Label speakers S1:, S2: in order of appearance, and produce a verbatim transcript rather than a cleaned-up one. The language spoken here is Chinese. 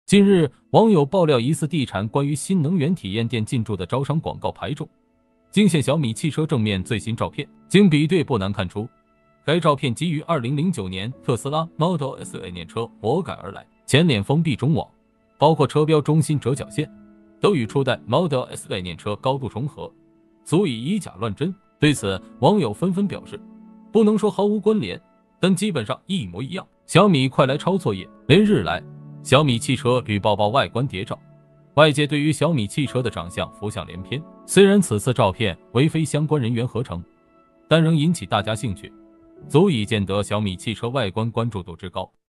S1: 近日，网友爆料疑似地产关于新能源体验店进驻的招商广告牌中，惊现小米汽车正面最新照片。经比对，不难看出，该照片基于二零零九年特斯拉 Model S 概念车魔改而来，前脸封闭中网，包括车标中心折角线，都与初代 Model S 概念车高度重合，足以以假乱真。对此，网友纷纷表示，不能说毫无关联，但基本上一模一样。小米快来抄作业！连日来，小米汽车屡爆爆外观谍照，外界对于小米汽车的长相浮想联翩。虽然此次照片为非相关人员合成，但仍引起大家兴趣，足以见得小米汽车外观关注度之高。